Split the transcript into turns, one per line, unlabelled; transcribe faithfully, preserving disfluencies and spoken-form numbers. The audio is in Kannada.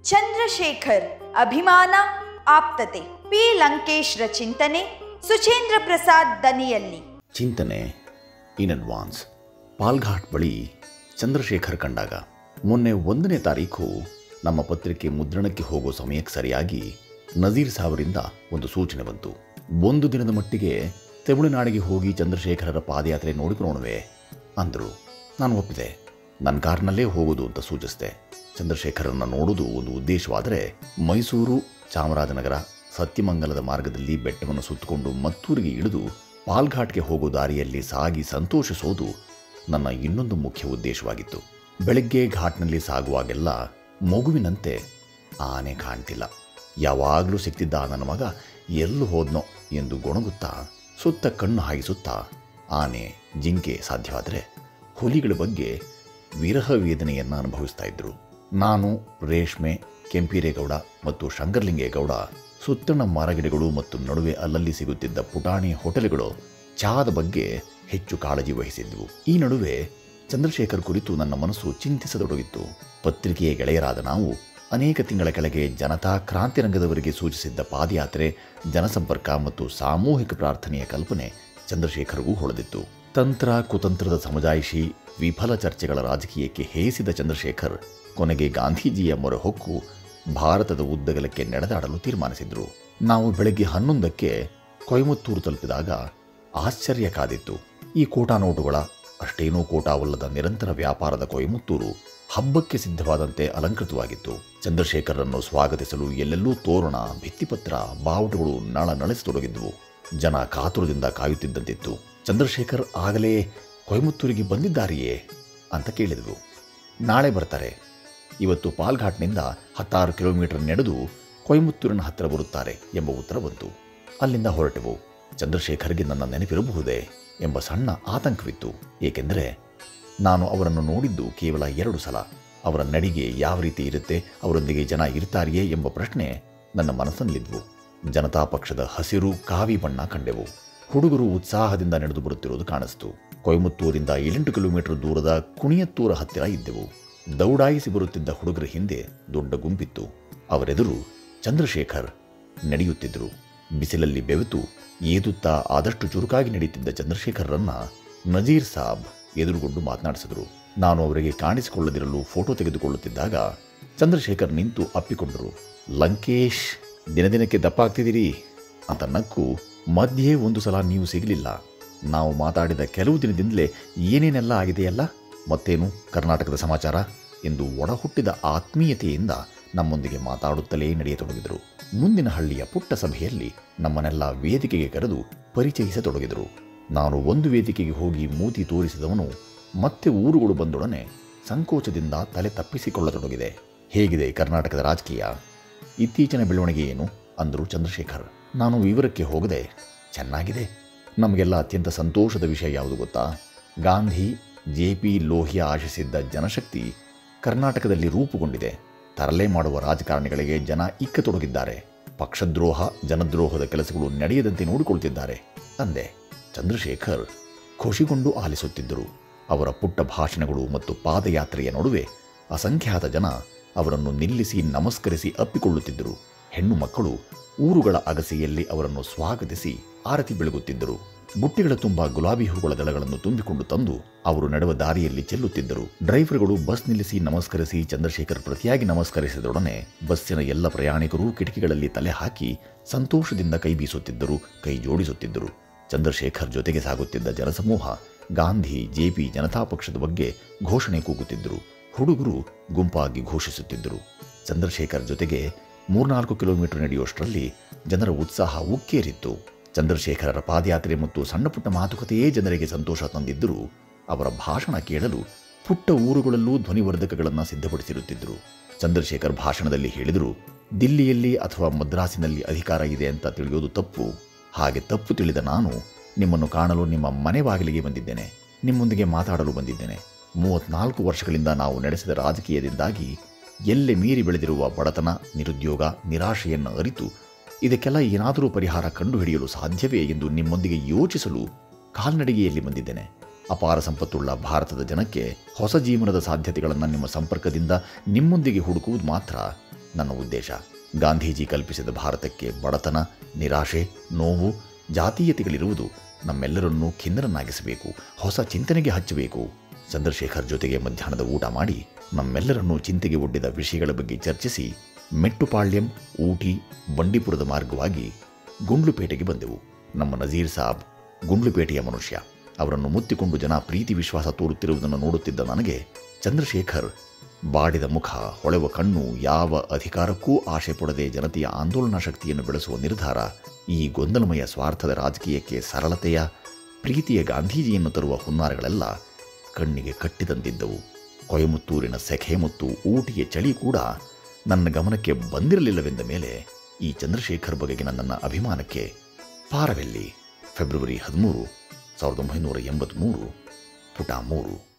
ಚಂದ್ರಶೇಖರ್ ಅಭಿಮಾನ ಆಪ್ತತೆ. ಪಿ ಲಂಕೇಶ್ರ ಚಿಂತನೆ ಸುಚೇಂದ್ರ ಪ್ರಸಾದ್ ದನಿಯಲ್ಲಿ.
ಚಿಂತನೆ ಇನ್ ಅಡ್ವಾನ್ಸ್. ಪಾಲ್ಘಾಟ್ ಬಳಿ ಚಂದ್ರಶೇಖರ್ ಕಂಡಾಗ ಮೊನ್ನೆ ಒಂದನೇ ತಾರೀಕು ನಮ್ಮ ಪತ್ರಿಕೆ ಮುದ್ರಣಕ್ಕೆ ಹೋಗೋ ಸಮಯಕ್ಕೆ ಸರಿಯಾಗಿ ನಜೀರ್ ಸಾವರಿಂದ ಒಂದು ಸೂಚನೆ ಬಂತು. ಒಂದು ದಿನದ ಮಟ್ಟಿಗೆ ತಮಿಳುನಾಡಿಗೆ ಹೋಗಿ ಚಂದ್ರಶೇಖರರ ಪಾದಯಾತ್ರೆ ನೋಡಿಕೊಳ್ಳೋಣವೇ ಅಂದರು. ನಾನು ಒಪ್ಪಿದೆ. ನನ್ನ ಕಾರ್ನಲ್ಲೇ ಹೋಗೋದು ಅಂತ ಸೂಚಿಸಿದೆ. ಚಂದ್ರಶೇಖರನ್ನ ನೋಡುವುದು ಒಂದು ಉದ್ದೇಶವಾದರೆ ಮೈಸೂರು, ಚಾಮರಾಜನಗರ, ಸತ್ಯಮಂಗಲದ ಮಾರ್ಗದಲ್ಲಿ ಬೆಟ್ಟವನ್ನು ಸುತ್ತಕೊಂಡು ಮತ್ತೂರಿಗೆ ಇಳಿದು ಪಾಲ್ಘಾಟ್ಗೆ ಹೋಗೋ ದಾರಿಯಲ್ಲಿ ಸಾಗಿ ಸಂತೋಷಿಸೋದು ನನ್ನ ಇನ್ನೊಂದು ಮುಖ್ಯ ಉದ್ದೇಶವಾಗಿತ್ತು. ಬೆಳಗ್ಗೆ ಘಾಟ್ನಲ್ಲಿ ಸಾಗುವಾಗೆಲ್ಲ ಮಗುವಿನಂತೆ ಆನೆ ಕಾಣ್ತಿಲ್ಲ. ಯಾವಾಗಲೂ ಸಿಗ್ತಿದ್ದ ನನ್ನ ಮಗ ಎಲ್ಲೂ ಹೋದ್ನೋ ಎಂದು ಗೊಣಗುತ್ತಾ ಸುತ್ತ ಕಣ್ಣು ಹಾಯಿಸುತ್ತಾ ಆನೆ, ಜಿಂಕೆ, ಸಾಧ್ಯವಾದರೆ ಹುಲಿಗಳ ಬಗ್ಗೆ ವಿರಹ ವೇದನೆಯನ್ನು ಅನುಭವಿಸ್ತಾ ಇದ್ದರು. ನಾನು, ರೇಷ್ಮೆ, ಕೆಂಪೀರೇಗೌಡ ಮತ್ತು ಶಂಕರಲಿಂಗೇಗೌಡ ಸುತ್ತಣ ಮರಗಿಡಗಳು ಮತ್ತು ನಡುವೆ ಅಲ್ಲಲ್ಲಿ ಸಿಗುತ್ತಿದ್ದ ಪುಟಾಣಿ ಹೋಟೆಲ್ಗಳು, ಚಹಾದ ಬಗ್ಗೆ ಹೆಚ್ಚು ಕಾಳಜಿ ವಹಿಸಿದ್ವು. ಈ ನಡುವೆ ಚಂದ್ರಶೇಖರ್ ಕುರಿತು ನನ್ನ ಮನಸ್ಸು ಚಿಂತಿಸತೊಡಗಿತ್ತು. ಪತ್ರಿಕೆಯ ಗೆಳೆಯರಾದ ನಾವು ಅನೇಕ ತಿಂಗಳ ಕೆಳಗೆ ಜನತಾ ಕ್ರಾಂತಿರಂಗದವರಿಗೆ ಸೂಚಿಸಿದ್ದ ಪಾದಯಾತ್ರೆ, ಜನಸಂಪರ್ಕ ಮತ್ತು ಸಾಮೂಹಿಕ ಪ್ರಾರ್ಥನೆಯ ಕಲ್ಪನೆ ಚಂದ್ರಶೇಖರ್ಗೂ ಹೊಳೆದಿತ್ತು. ತಂತ್ರ ಕುತಂತ್ರದ ಸಮಜಾಯಿಷಿ, ವಿಫಲ ಚರ್ಚೆಗಳ ರಾಜಕೀಯಕ್ಕೆ ಹೇಸಿದ ಚಂದ್ರಶೇಖರ್ ಕೊನೆಗೆ ಗಾಂಧೀಜಿಯ ಮೊರೆಹೊಕ್ಕು ಭಾರತದ ಉದ್ದಗಲಕ್ಕೆ ನಡೆದಾಡಲು ತೀರ್ಮಾನಿಸಿದ್ರು. ನಾವು ಬೆಳಗ್ಗೆ ಹನ್ನೊಂದಕ್ಕೆ ಕೊಯಮತ್ತೂರು ತಲುಪಿದಾಗ ಆಶ್ಚರ್ಯ ಕಾದಿತ್ತು. ಈ ಕೋಟಾ ನೋಟುಗಳ ಅಷ್ಟೇನೂ ಕೋಟಾವಲ್ಲದ ನಿರಂತರ ವ್ಯಾಪಾರದ ಕೊಯಮತ್ತೂರು ಹಬ್ಬಕ್ಕೆ ಸಿದ್ಧವಾದಂತೆ ಅಲಂಕೃತವಾಗಿತ್ತು. ಚಂದ್ರಶೇಖರನ್ನು ಸ್ವಾಗತಿಸಲು ಎಲ್ಲೆಲ್ಲೂ ತೋರಣ, ಭಿತ್ತಿಪತ್ರ, ಬಾವುಟಗಳು ನಳ ನಳಿಸತೊಡಗಿದ್ವು. ಜನ ಕಾತುರದಿಂದ ಕಾಯುತ್ತಿದ್ದಂತಿತ್ತು. ಚಂದ್ರಶೇಖರ್ ಆಗಲೇ ಕೊಯಮತ್ತೂರಿಗೆ ಬಂದಿದ್ದಾರೆಯೇ ಅಂತ ಕೇಳಿದವು. ನಾಳೆ ಬರ್ತಾರೆ. ಇವತ್ತು ಪಾಲ್ಘಾಟ್ನಿಂದ ಹತ್ತಾರು ಕಿಲೋಮೀಟರ್ ನಡೆದು ಕೊಯಮತ್ತೂರಿನ ಹತ್ತಿರ ಬರುತ್ತಾರೆ ಎಂಬ ಉತ್ತರ ಬಂತು. ಅಲ್ಲಿಂದ ಹೊರಟೆವು. ಚಂದ್ರಶೇಖರ್ಗೆ ನನ್ನ ನೆನಪಿರಬಹುದೇ ಎಂಬ ಸಣ್ಣ ಆತಂಕವಿತ್ತು. ಏಕೆಂದರೆ ನಾನು ಅವರನ್ನು ನೋಡಿದ್ದು ಕೇವಲ ಎರಡು ಸಲ. ಅವರ ನಡಿಗೆ ಯಾವ ರೀತಿ ಇರುತ್ತೆ, ಅವರೊಂದಿಗೆ ಜನ ಇರ್ತಾರೆಯೇ ಎಂಬ ಪ್ರಶ್ನೆ ನನ್ನ ಮನಸ್ಸಲ್ಲಿದ್ವು. ಜನತಾ ಪಕ್ಷದ ಹಸಿರು ಕಾವಿ ಬಣ್ಣ ಕಂಡೆವು. ಹುಡುಗರು ಉತ್ಸಾಹದಿಂದ ನಡೆದು ಬರುತ್ತಿರುವುದು ಕಾಣಿಸ್ತು. ಕೊಯಮತ್ತೂರಿಂದ ಏಳೆಂಟು ಕಿಲೋಮೀಟರ್ ದೂರದ ಕುಣಿಯತ್ತೂರ ಹತ್ತಿರ ಇದ್ದೆವು. ದೌಡಾಯಿಸಿ ಬರುತ್ತಿದ್ದ ಹುಡುಗರ ಹಿಂದೆ ದೊಡ್ಡ ಗುಂಪಿತ್ತು. ಅವರೆದುರು ಚಂದ್ರಶೇಖರ್ ನಡೆಯುತ್ತಿದ್ದರು. ಬಿಸಿಲಲ್ಲಿ ಬೆವೆತು ಏದುತ್ತಾ ಆದಷ್ಟು ಚುರುಕಾಗಿ ನಡೆಯುತ್ತಿದ್ದ ಚಂದ್ರಶೇಖರ್ರನ್ನ ನಜೀರ್ ಸಾಬ್ ಎದುರುಗೊಂಡು ಮಾತನಾಡಿಸಿದರು. ನಾನು ಅವರಿಗೆ ಕಾಣಿಸಿಕೊಳ್ಳದಿರಲು ಫೋಟೋ ತೆಗೆದುಕೊಳ್ಳುತ್ತಿದ್ದಾಗ ಚಂದ್ರಶೇಖರ್ ನಿಂತು ಅಪ್ಪಿಕೊಂಡರು. ಲಂಕೇಶ್, ದಿನ ದಿನಕ್ಕೆ ದಪ್ಪ ಆಗ್ತಿದ್ದೀರಿ ಅಂತ ನಕ್ಕು, ಮಧ್ಯೆ ಒಂದು ಸಲ ನೀವು ಸಿಗಲಿಲ್ಲ. ನಾವು ಮಾತಾಡಿದ ಕೆಲವು ದಿನದಿಂದಲೇ ಏನೇನೆಲ್ಲ ಆಗಿದೆಯಲ್ಲ, ಮತ್ತೇನು ಕರ್ನಾಟಕದ ಸಮಾಚಾರ ಎಂದು ಒಡಹುಟ್ಟಿದ ಆತ್ಮೀಯತೆಯಿಂದ ನಮ್ಮೊಂದಿಗೆ ಮಾತಾಡುತ್ತಲೇ ನಡೆಯತೊಡಗಿದರು. ಮುಂದಿನ ಹಳ್ಳಿಯ ಪುಟ್ಟ ಸಭೆಯಲ್ಲಿ ನಮ್ಮನ್ನೆಲ್ಲ ವೇದಿಕೆಗೆ ಕರೆದು ಪರಿಚಯಿಸತೊಡಗಿದರು. ನಾನು ಒಂದು ವೇದಿಕೆಗೆ ಹೋಗಿ ಮೂತಿ ತೋರಿಸಿದವನು ಮತ್ತೆ ಊರುಗಳು ಬಂದೊಡನೆ ಸಂಕೋಚದಿಂದ ತಲೆ ತಪ್ಪಿಸಿಕೊಳ್ಳತೊಡಗಿದೆ. ಹೇಗಿದೆ ಕರ್ನಾಟಕದ ರಾಜಕೀಯ, ಇತ್ತೀಚಿನ ಬೆಳವಣಿಗೆ ಏನು ಅಂದರು ಚಂದ್ರಶೇಖರ್. ನಾನು ವಿವರಕ್ಕೆ ಹೋಗದೆ, ಚೆನ್ನಾಗಿದೆ. ನಮಗೆಲ್ಲ ಅತ್ಯಂತ ಸಂತೋಷದ ವಿಷಯ ಯಾವುದು ಗೊತ್ತಾ? ಗಾಂಧಿ, ಜೆ ಪಿ ಲೋಹಿಯಾ ಆಶಿಸಿದ್ದ ಜನಶಕ್ತಿ ಕರ್ನಾಟಕದಲ್ಲಿ ರೂಪುಗೊಂಡಿದೆ. ತರಲೆ ಮಾಡುವ ರಾಜಕಾರಣಿಗಳಿಗೆ ಜನ ಇಕ್ಕತೊಡಗಿದ್ದಾರೆ. ಪಕ್ಷದ್ರೋಹ, ಜನದ್ರೋಹದ ಕೆಲಸಗಳು ನಡೆಯದಂತೆ ನೋಡಿಕೊಳ್ತಿದ್ದಾರೆ ಅಂದೆ. ಚಂದ್ರಶೇಖರ್ ಖುಷಿಗೊಂಡು ಆಲಿಸುತ್ತಿದ್ದರು. ಅವರ ಪುಟ್ಟ ಭಾಷಣಗಳು ಮತ್ತು ಪಾದಯಾತ್ರೆಯ ನಡುವೆ ಅಸಂಖ್ಯಾತ ಜನ ಅವರನ್ನು ನಿಲ್ಲಿಸಿ ನಮಸ್ಕರಿಸಿ ಅಪ್ಪಿಕೊಳ್ಳುತ್ತಿದ್ದರು. ಹೆಣ್ಣು ಮಕ್ಕಳು ಊರುಗಳ ಅಗಸೆಯಲ್ಲಿ ಅವರನ್ನು ಸ್ವಾಗತಿಸಿ ಆರತಿ ಬೆಳಗುತ್ತಿದ್ದರು. ಬುಟ್ಟಿಗಳ ತುಂಬ ಗುಲಾಬಿ ಹೂಗಳ ದಳಗಳನ್ನು ತುಂಬಿಕೊಂಡು ತಂದು ಅವರು ನಡೆವ ದಾರಿಯಲ್ಲಿ ಚೆಲ್ಲುತ್ತಿದ್ದರು. ಡ್ರೈವರ್ಗಳು ಬಸ್ ನಿಲ್ಲಿಸಿ ನಮಸ್ಕರಿಸಿ ಚಂದ್ರಶೇಖರ್ ಪ್ರತಿಯಾಗಿ ನಮಸ್ಕರಿಸಿದೊಡನೆ ಬಸ್ಸಿನ ಎಲ್ಲ ಪ್ರಯಾಣಿಕರು ಕಿಟಕಿಗಳಲ್ಲಿ ತಲೆ ಹಾಕಿ ಸಂತೋಷದಿಂದ ಕೈ ಬೀಸುತ್ತಿದ್ದರು, ಕೈ ಜೋಡಿಸುತ್ತಿದ್ದರು. ಚಂದ್ರಶೇಖರ್ ಜೊತೆಗೆ ಸಾಗುತ್ತಿದ್ದ ಜನಸಮೂಹ ಗಾಂಧಿ, ಜೆಪಿ, ಜನತಾ ಪಕ್ಷದ ಬಗ್ಗೆ ಘೋಷಣೆ ಕೂಗುತ್ತಿದ್ದರು. ಹುಡುಗರು ಗುಂಪಾಗಿ ಘೋಷಿಸುತ್ತಿದ್ದರು. ಚಂದ್ರಶೇಖರ್ ಜೊತೆಗೆ ಮೂರ್ನಾಲ್ಕು ಕಿಲೋಮೀಟರ್ ನಡೆಯುವಷ್ಟರಲ್ಲಿ ಜನರ ಉತ್ಸಾಹ ಉಕ್ಕೇರಿತ್ತು. ಚಂದ್ರಶೇಖರರ ಪಾದಯಾತ್ರೆ ಮತ್ತು ಸಣ್ಣ ಪುಟ್ಟ ಮಾತುಕತೆಯೇ ಜನರಿಗೆ ಸಂತೋಷ ತಂದಿದ್ದರೂ ಅವರ ಭಾಷಣ ಕೇಳಲು ಪುಟ್ಟ ಊರುಗಳಲ್ಲೂ ಧ್ವನಿವರ್ಧಕಗಳನ್ನು ಸಿದ್ಧಪಡಿಸಿರುತ್ತಿದ್ದರು. ಚಂದ್ರಶೇಖರ್ ಭಾಷಣದಲ್ಲಿ ಹೇಳಿದರು, ದಿಲ್ಲಿಯಲ್ಲಿ ಅಥವಾ ಮದ್ರಾಸಿನಲ್ಲಿ ಅಧಿಕಾರ ಇದೆ ಅಂತ ತಿಳಿಯೋದು ತಪ್ಪು. ಹಾಗೆ ತಪ್ಪು ತಿಳಿದ ನಾನು ನಿಮ್ಮನ್ನು ಕಾಣಲು ನಿಮ್ಮ ಮನೆ ಬಾಗಿಲಿಗೆ ಬಂದಿದ್ದೇನೆ, ನಿಮ್ಮೊಂದಿಗೆ ಮಾತಾಡಲು ಬಂದಿದ್ದೇನೆ. ಮೂವತ್ನಾಲ್ಕು ವರ್ಷಗಳಿಂದ ನಾವು ನಡೆಸಿದ ರಾಜಕೀಯದಿಂದಾಗಿ ಎಲ್ಲೆ ಮೀರಿ ಬೆಳೆದಿರುವ ಬಡತನ, ನಿರುದ್ಯೋಗ, ನಿರಾಶೆಯನ್ನು ಅರಿತು ಇದಕ್ಕೆಲ್ಲ ಏನಾದರೂ ಪರಿಹಾರ ಕಂಡುಹಿಡಿಯಲು ಸಾಧ್ಯವೇ ಎಂದು ನಿಮ್ಮೊಂದಿಗೆ ಯೋಚಿಸಲು ಕಾಲ್ನಡಿಗೆಯಲ್ಲಿ ಬಂದಿದ್ದೇನೆ. ಅಪಾರ ಸಂಪತ್ತುಳ್ಳ ಭಾರತದ ಜನಕ್ಕೆ ಹೊಸ ಜೀವನದ ಸಾಧ್ಯತೆಗಳನ್ನು ನಿಮ್ಮ ಸಂಪರ್ಕದಿಂದ ನಿಮ್ಮೊಂದಿಗೆ ಹುಡುಕುವುದು ಮಾತ್ರ ನನ್ನ ಉದ್ದೇಶ. ಗಾಂಧೀಜಿ ಕಲ್ಪಿಸಿದ ಭಾರತಕ್ಕೆ ಬಡತನ, ನಿರಾಶೆ, ನೋವು, ಜಾತೀಯತೆಗಳಿರುವುದು ನಮ್ಮೆಲ್ಲರನ್ನೂ ಖಿನ್ನರನ್ನಾಗಿಸಬೇಕು, ಹೊಸ ಚಿಂತನೆಗೆ ಹಚ್ಚಬೇಕು. ಚಂದ್ರಶೇಖರ್ ಜೊತೆಗೆ ಮಧ್ಯಾಹ್ನದ ಊಟ ಮಾಡಿ ನಮ್ಮೆಲ್ಲರನ್ನೂ ಚಿಂತೆಗೆ ಒಡ್ಡಿದ ವಿಷಯಗಳ ಬಗ್ಗೆ ಚರ್ಚಿಸಿ ಮೆಟ್ಟುಪಾಳ್ಯಂ, ಊಟಿ, ಬಂಡೀಪುರದ ಮಾರ್ಗವಾಗಿ ಗುಂಡ್ಲುಪೇಟೆಗೆ ಬಂದೆವು. ನಮ್ಮ ನಜೀರ್ ಸಾಬ್ ಗುಂಡ್ಲುಪೇಟೆಯ ಮನುಷ್ಯ. ಅವರನ್ನು ಮುತ್ತಿಕೊಂಡು ಜನ ಪ್ರೀತಿ ವಿಶ್ವಾಸ ತೋರುತ್ತಿರುವುದನ್ನು ನೋಡುತ್ತಿದ್ದ ನನಗೆ ಚಂದ್ರಶೇಖರ್ ಬಾಡಿದ ಮುಖ, ಹೊಳೆವ ಕಣ್ಣು, ಯಾವ ಅಧಿಕಾರಕ್ಕೂ ಆಶೆ ಪಡದೆ ಜನತೆಯ ಆಂದೋಲನಾ ಶಕ್ತಿಯನ್ನು ಬೆಳೆಸುವ ನಿರ್ಧಾರ, ಈ ಗೊಂದಲಮಯ ಸ್ವಾರ್ಥದ ರಾಜಕೀಯಕ್ಕೆ ಸರಳತೆಯ, ಪ್ರೀತಿಯ ಗಾಂಧೀಜಿಯನ್ನು ತರುವ ಹುನ್ನಾರಗಳೆಲ್ಲ ಕಣ್ಣಿಗೆ ಕಟ್ಟಿದಂತಿದ್ದವು. ಕೊಯಮತ್ತೂರಿನ ಸೆಖೆ ಮತ್ತು ಊಟಿಯ ಚಳಿ ಕೂಡ ನನ್ನ ಗಮನಕ್ಕೆ ಬಂದಿರಲಿಲ್ಲವೆಂದ ಮೇಲೆ ಈ ಚಂದ್ರಶೇಖರ್ ಬಗೆಗಿನ ನನ್ನ ಅಭಿಮಾನಕ್ಕೆ ಪಾರವೆಲ್ಲಿ. ಫೆಬ್ರವರಿ ಹದಿಮೂರು ಸಾವಿರದ ಒಂಬೈನೂರ ಎಂಬತ್ತ್ಮೂರು, ಪುಟ ಮೂರು.